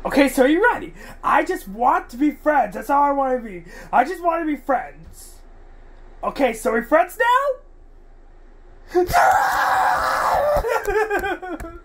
Okay, so are you ready? I just want to be friends. That's all I want to be. I just want to be friends. Okay, so we're friends now?